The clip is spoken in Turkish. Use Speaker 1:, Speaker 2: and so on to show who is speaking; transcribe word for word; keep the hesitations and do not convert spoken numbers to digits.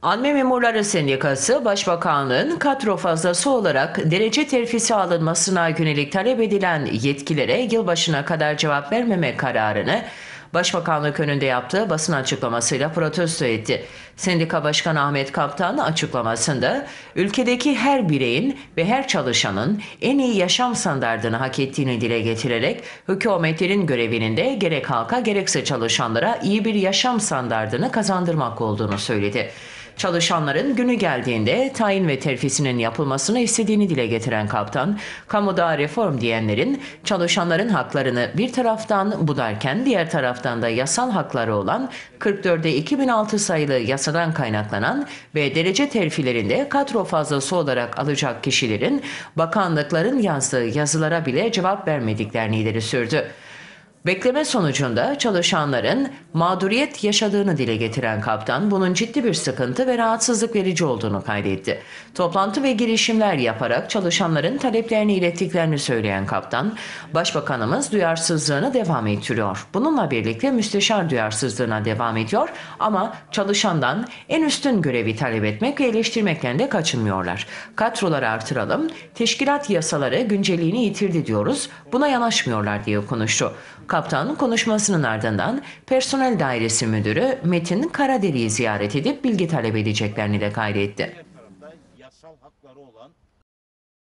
Speaker 1: Anne Memurları Sendikası, Başbakanlığın kadro fazlası olarak derece terfisi alınmasına yönelik talep edilen yetkilere yılbaşına kadar cevap vermeme kararını Başbakanlık önünde yaptığı basın açıklamasıyla protesto etti. Sendika Başkanı Ahmet Kaptan açıklamasında ülkedeki her bireyin ve her çalışanın en iyi yaşam standardını hak ettiğini dile getirerek hükümetlerin görevinin de gerek halka gerekse çalışanlara iyi bir yaşam standardını kazandırmak olduğunu söyledi. Çalışanların günü geldiğinde tayin ve terfisinin yapılmasını istediğini dile getiren kaptan, kamuda reform diyenlerin çalışanların haklarını bir taraftan budarken diğer taraftan da yasal hakları olan kırk dörtte iki bin altı sayılı yasadan kaynaklanan ve derece terfilerinde kadro fazlası olarak alacak kişilerin bakanlıkların yazdığı yazılara bile cevap vermediklerini ileri sürdü. Bekleme sonucunda çalışanların mağduriyet yaşadığını dile getiren kaptan bunun ciddi bir sıkıntı ve rahatsızlık verici olduğunu kaydetti. Toplantı ve girişimler yaparak çalışanların taleplerini ilettiklerini söyleyen kaptan, Başbakanımız duyarsızlığını devam ettiriyor. Bununla birlikte müsteşar duyarsızlığına devam ediyor ama çalışandan en üstün görevi talep etmek ve eleştirmekten de kaçınmıyorlar. Kadroları artıralım, teşkilat yasaları güncelliğini yitirdi diyoruz, buna yanaşmıyorlar diye konuştu. Kaptan konuşmasının ardından Personel Dairesi Müdürü Metin Karadeli'yi ziyaret edip bilgi talep edeceklerini de kaydetti.
Speaker 2: Yasal hakları olan